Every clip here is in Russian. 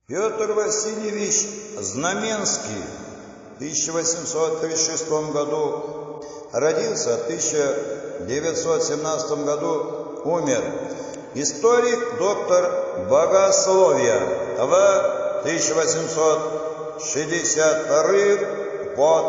Петр Васильевич Знаменский в 1836 году родился, в 1917 году умер. Историк, доктор богословия в 1862 по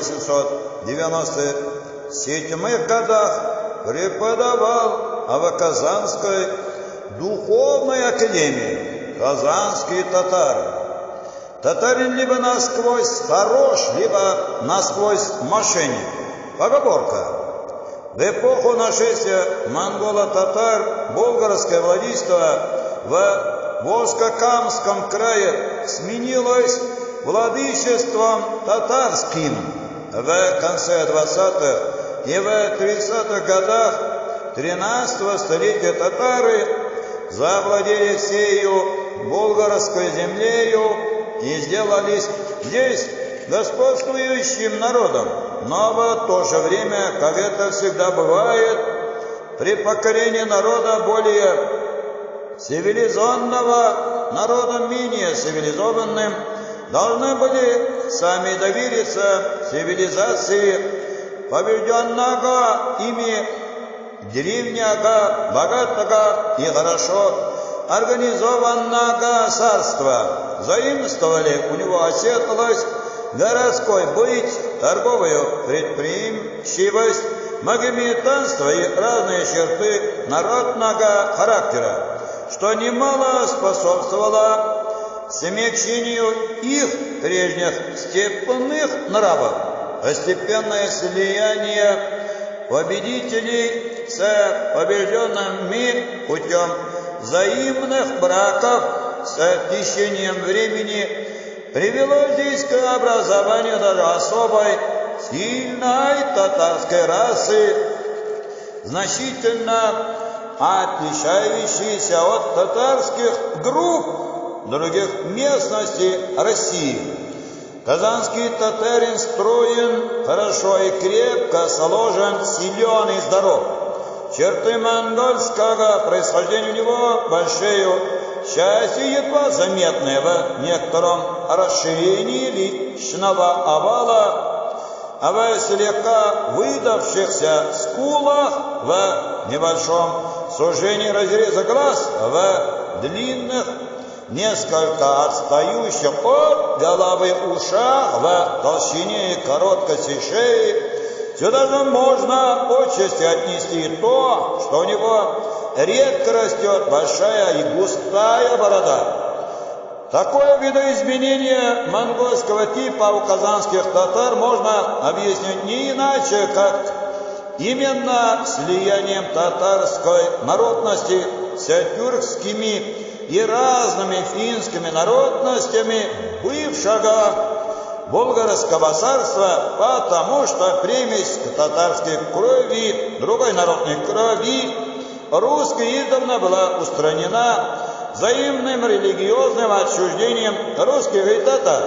1897 годах преподавал в Казанской духовной академии. Казанские татары. Татарин либо насквозь хорош, либо насквозь мошенник. Поговорка. В эпоху нашествия монголо-татар болгарское владычество в Волжско-Камском крае сменилось владычеством татарским. В конце 20-х и в 30-х годах 13-го столетия татары завладели всею болгарской землею и сделались здесь господствующим народом. Но в то же время, как это всегда бывает, при покорении народа более цивилизованного народом менее цивилизованным должны были сами довериться цивилизации побежденного ими древнего, богатого и хорошо организованного царства. Заимствовали у него оседлость, городской быт, торговую предприимчивость, магометанство и разные черты народного характера, что немало способствовало смягчению их прежних степных нравов. Постепенное слияние победителей с побежденными путем взаимных браков с течением времени привело здесь к образованию даже особой сильной татарской расы, значительно отличающейся от татарских групп других местностей России. Казанский татарин строен, хорошо и крепко сложен, силен и здоров. Черты монгольского происхождения у него большую частью едва заметные в некотором расширении личного овала, а в слегка выдавшихся скулах, в небольшом сужении разреза глаз, в длинных, несколько отстающих от головы ушах, в толщине и короткости шеи. Сюда же можно отчасти отнести то, что у него редко растет большая и густая борода. Такое видоизменение монгольского типа у казанских татар можно объяснить не иначе, как именно слиянием татарской народности с тюркскими и разными финскими народностями бывшего болгарского царства, потому что примесь татарской крови, другой народной крови, русской издавна была устранена взаимным религиозным отчуждением русских и татар.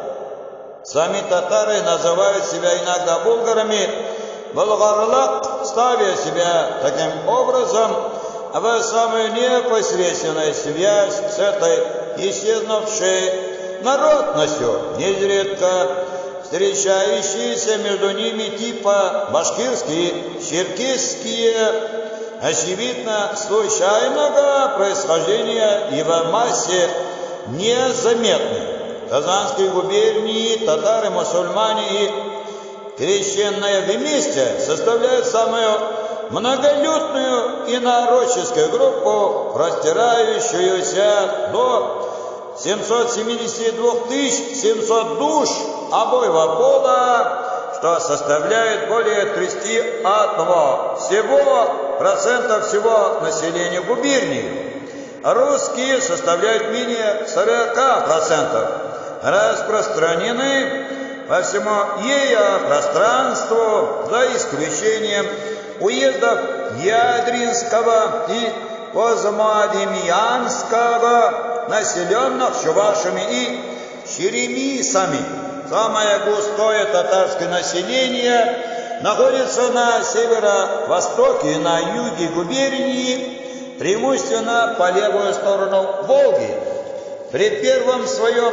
Сами татары называют себя иногда булгарами, болгарлак, ставя себя таким образом в самую непосредственную связь с этой исчезнувшей народностью, нередко встречающиеся между ними типа башкирские, черкесские, очевидно случайного происхождения и в массе незаметны. В Казанской губернии татары-мусульмане и крещенные вместе составляют самую многолюдную и народческую группу, простирающуюся до 772 700 душ обоего пола, что составляет более 31% всего населения губернии. Русские составляют менее 40%, распространены по всему ее пространству, за исключением уездов Ядринского и Козмодемьянского, населенных чувашами и черемисами. Самое густое татарское население находится на северо-востоке и на юге губернии, преимущественно по левую сторону Волги. При первом своем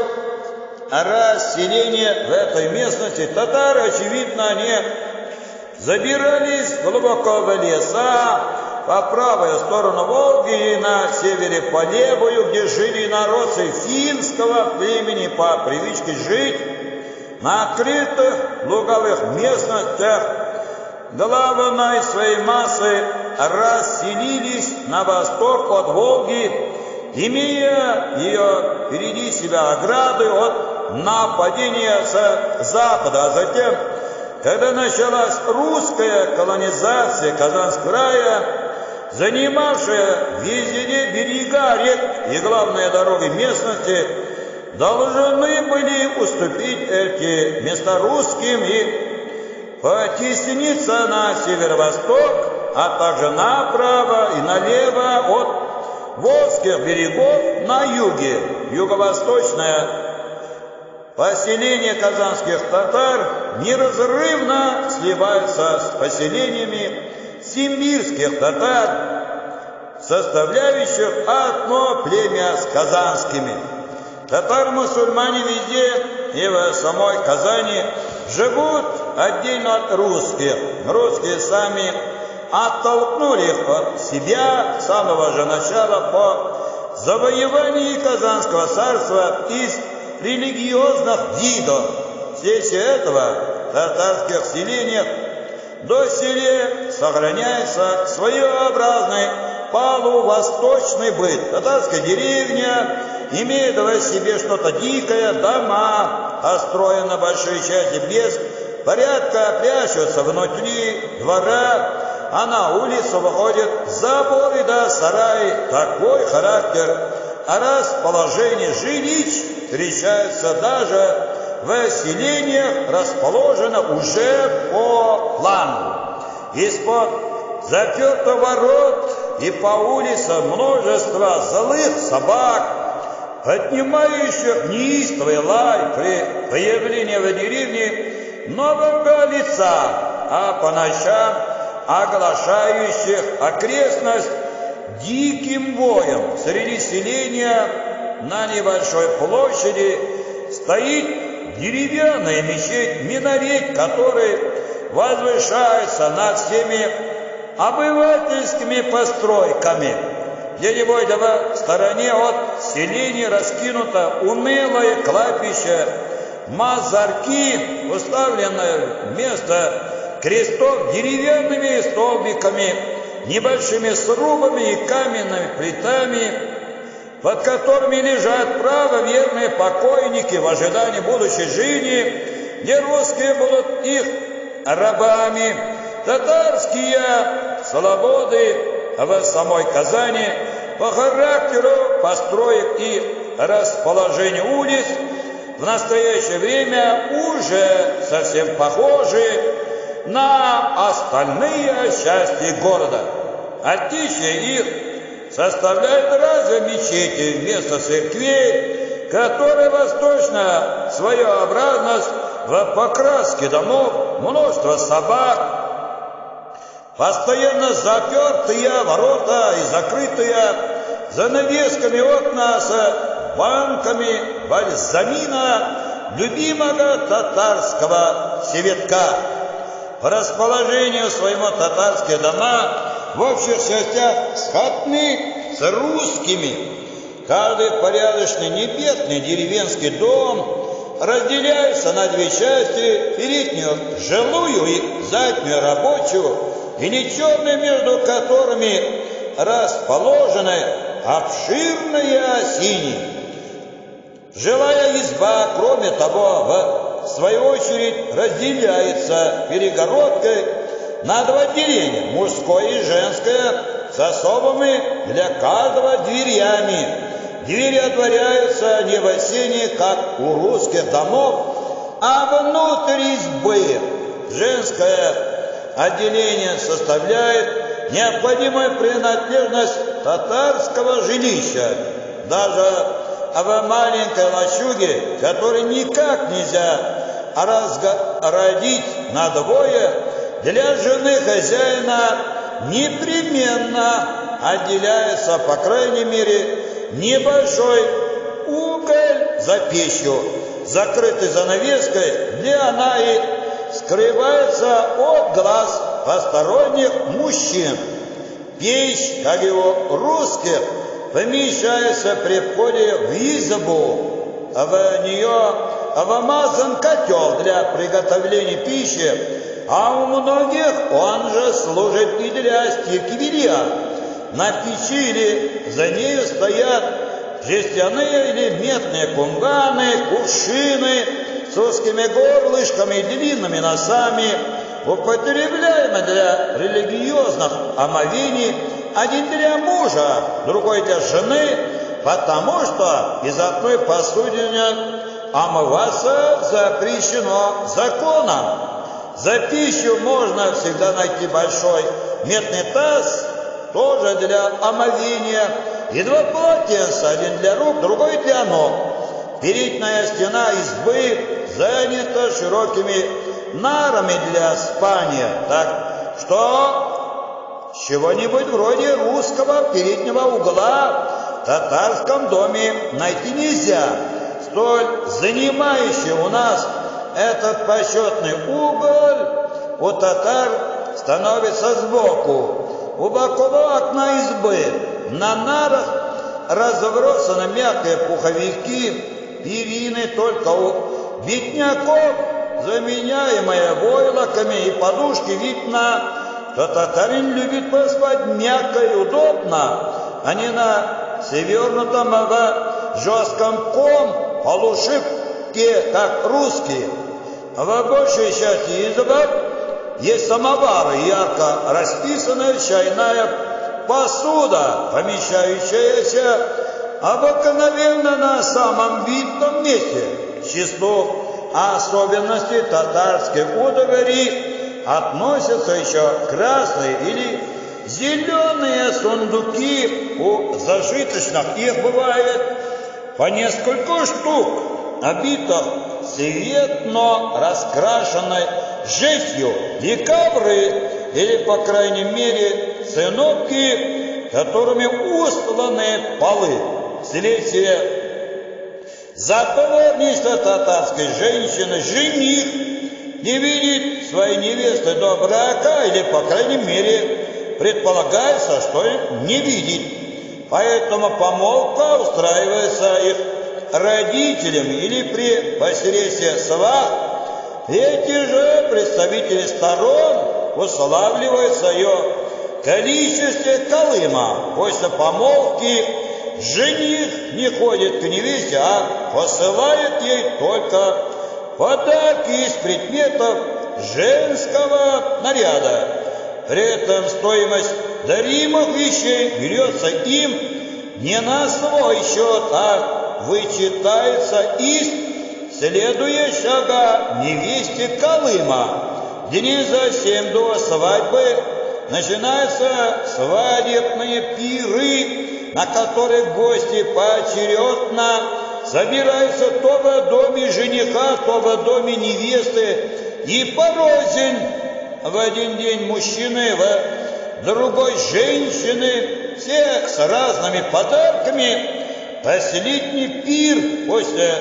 расселении в этой местности татары, очевидно, они забирались глубоко в леса, по правую сторону Волги и на севере по левую, где жили народцы финского племени по привычке жить на открытых луговых местностях, главной своей массой расселились на восток от Волги, имея ее впереди себя ограды от нападения с запада. А затем, когда началась русская колонизация Казанского края, занимавшая везде берега рек и главные дороги местности, должны были уступить эти места русским и потесниться на северо-восток, а также направо и налево от Волжских берегов на юге. Юго-восточное поселение казанских татар неразрывно сливается с поселениями симбирских татар, составляющих одно племя с казанскими. Татар-мусульмане везде и в самой Казани живут отдельно от русских. Русские сами оттолкнули их от себя с самого же начала по завоеванию Казанского царства из религиозных видов. Вследствие этого в татарских селениях до селе сохраняется своеобразный полувосточный быт. Татарская деревня имеет в себе что-то дикое, дома, построены большие части без порядка, прячутся внутри двора, а на улицу выходят заборы да сараи. Такой характер расположения жилищ встречается даже в селениях, расположенных уже по плану. Из-под запертых ворот и по улицам множество злых собак, поднимающих неистовый лай при появлении в деревне нового лица, а по ночам оглашающих окрестность диким воем. Среди селения на небольшой площади стоит деревянная мечеть, минарет, который возвышается над всеми обывательскими постройками. Где-нибудь в стороне от селения раскинуто унылое кладбище, мазарки, уставленное вместо крестов деревянными столбиками, небольшими срубами и каменными плитами, под которыми лежат правоверные покойники в ожидании будущей жизни, где русские будут их рабами. Татарские слободы в самой Казани по характеру построек и расположению улиц в настоящее время уже совсем похожи на остальные части города. Отличие их составляет разве мечети вместо церквей, которая восточная своеобразность в покраске домов, множество собак, постоянно запертые ворота и закрытые занавесками окна с банками бальзамина любимого татарского цветка. По расположению своему татарские дома в общих частях сходны с русскими. Каждый порядочный небесный деревенский дом разделяется на две части: переднюю жилую и заднюю рабочую, или черные, между которыми расположены обширные осини. Жилая изба, кроме того, в свою очередь разделяется перегородкой на два отделения: мужское и женское, с особыми для каждого дверями. Двери отворяются не в осени, как у русских домов, а внутрь избы. Женское отделение составляет необходимую принадлежность татарского жилища. Даже в маленькой лачуге, которую никак нельзя разгородить на двое, для жены хозяина непременно отделяется, по крайней мере, небольшой за печью, закрытой занавеской, где она и скрывается от глаз посторонних мужчин. Печь, как его русских, помещается при входе в избу, а в нее вымазан котел для приготовления пищи, а у многих он же служит и для стирки белья. На печи или за нею стоят жестяные или медные кунганы, кувшины с узкими горлышками и длинными носами, употребляемые для религиозных омовений, один для мужа, другой для жены, потому что из одной посудины омываться запрещено законом. За пищу можно всегда найти большой медный таз, тоже для омовения, и два полотенца, один для рук, другой для ног. Передняя стена избы занята широкими нарами для спания, так что чего-нибудь вроде русского переднего угла в татарском доме найти нельзя. Столь занимающий у нас этот почетный угол у татар становится сбоку, у бокового окна избы. На нарах разбросаны мягкие пуховики, перины, только у бедняков, заменяемые войлоками и подушки, видно, что татарин любит поспать мягко и удобно, а не на свернутом в жестком полушибке, как русские. В большей части изб есть самовары, ярко расписанная чайная посуда, помещающаяся обыкновенно на самом видном месте. К числу особенностей татарских удоварей относятся еще красные или зеленые сундуки. У зажиточных их бывает по несколько штук, обитых цветно раскрашенной жестью, и ковры, или, по крайней мере, циновки, которыми устланы полы. Вследствие затворничества татарской женщины жених не видит своей невесты до брака, или, по крайней мере, предполагается, что не видит. Поэтому помолвка устраивается их родителями или при посредстве свах. Эти же представители сторон уславливаются ее количестве колыма. После помолвки жених не ходит к невесте, а посылает ей только подарки из предметов женского наряда. При этом стоимость даримых вещей берется им не на свой счет, а вычитается из следующего невесте колыма. Дни за 7 до свадьбы начинаются свадебные пиры, на которых гости поочередно собираются то в доме жениха, то в доме невесты, и порознь. В один день мужчины, в другой женщины, все с разными подарками. Последний пир, после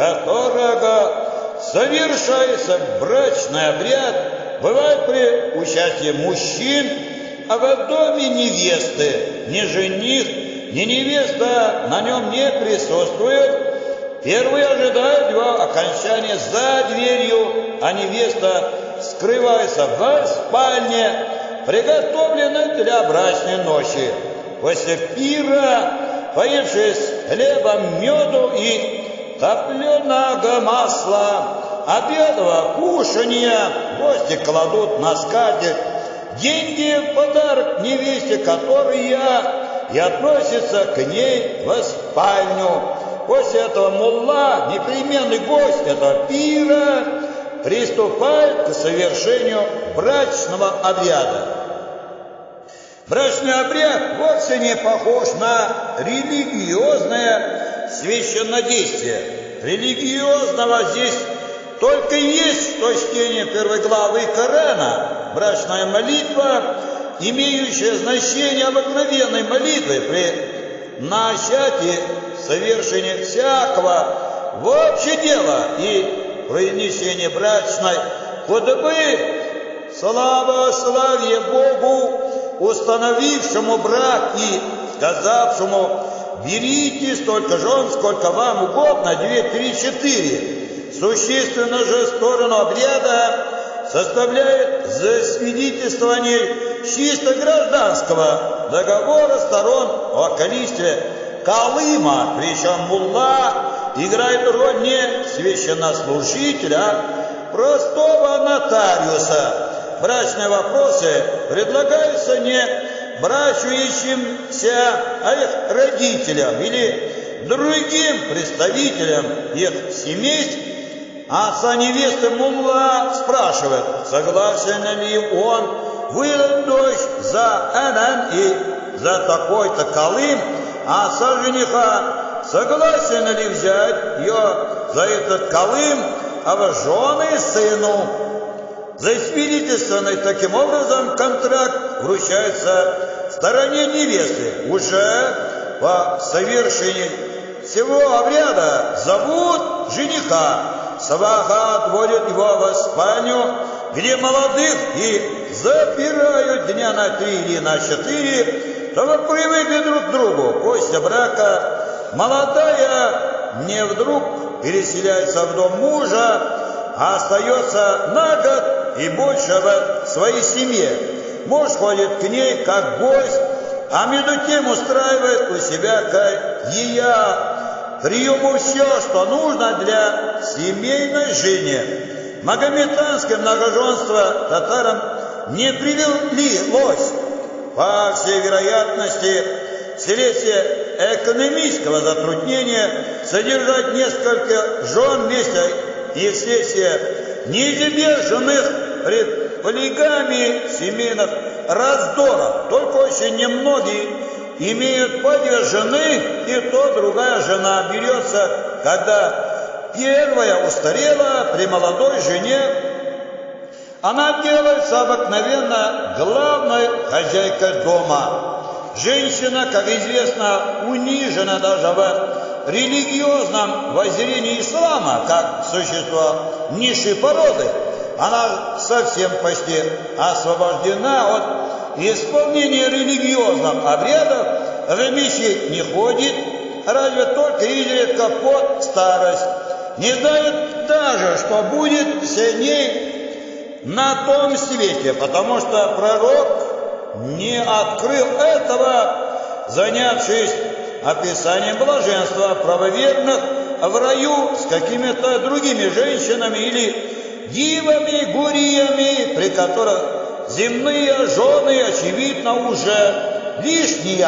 которого совершается брачный обряд, бывает при участии мужчин, а в доме невесты ни жених, ни невеста на нем не присутствует. Первый ожидает его окончания за дверью, а невеста скрывается в спальне, приготовленной для брачной ночи. После пира, поевшись хлебом, меду и топленого масла, обедового кушанья, гости кладут на скатерть деньги в подарок невесте, которые и относятся к ней в спальню. После этого мулла, непременный гость этого пира, приступает к совершению брачного обряда. Брачный обряд вовсе не похож на религиозное священнодействие. Религиозного здесь только есть что чтение первой главы Корана, брачная молитва, имеющая значение обыкновенной молитвы при начатии совершения всякого в общее дело и произнесение брачной худобы, славе Богу, установившему брак и сказавшему: берите столько жен, сколько вам угодно, 2, 3, 4. Существенно же сторону обряда составляет засвидетельствование чисто гражданского договора сторон о количестве калыма, причем мулла играет роль не священнослужителя, а простого нотариуса. Брачные вопросы предлагаются не брачующимся, а их родителям или другим представителям их семейств. Отца невесты мулла спрашивает, согласен ли он выдать дочь за Энен и за такой-то калым, а отца жениха согласен ли взять ее за этот калым, а в жены сыну. Засвидетельствованный таким образом контракт вручается стороне невесты. Уже по совершении всего обряда зовут жениха. Сваха отводит его в спальню, где молодых, и запирают дня на 3 или на 4, чтобы привыкли друг к другу. После брака молодая не вдруг переселяется в дом мужа, а остается на год и больше в своей семье. Муж ходит к ней как гость, а между тем устраивает у себя приему все, что нужно для семейной жизни. Магометанское многоженство татарам не привелось. По всей вероятности, вследствие экономического затруднения содержать несколько жен вместе и вследствие неизбежных полигамии семейных раздоров. Только очень немногие имеют по 2 жены, и то другая жена берется, когда первая устарела при молодой жене. Она делается обыкновенно главной хозяйкой дома. Женщина, как известно, унижена даже в религиозном воззрении ислама, как существо низшей породы. Она совсем почти освобождена от исполнения религиозных обрядов, в мечеть не ходит, разве только изредка под старость. Не знает даже, что будет с ней на том свете, потому что пророк не открыл этого, занявшись описанием блаженства правоверных в раю с какими-то другими женщинами или дивами, гуриями, при которых земные жены, очевидно, уже лишние.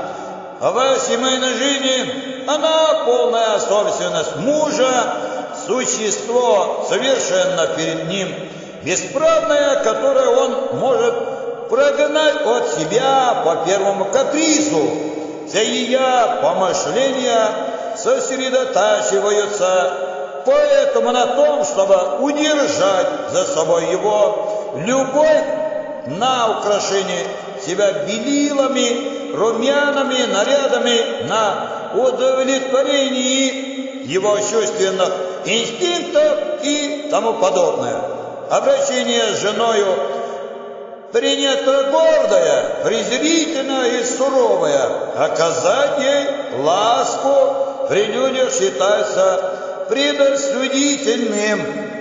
В семейной жизни она полная собственность мужа, существо совершенно перед ним бесправное, которое он может прогнать от себя по первому капризу. Все ее помышления сосредотачиваются поэтому на том, чтобы удержать за собой его любовь, на украшение себя белилами, румянами, нарядами, на удовлетворении его чувственных инстинктов и тому подобное. Обращение с женою принято гордое, презрительное и суровое. Оказать ей ласку при людях считается предосудительным.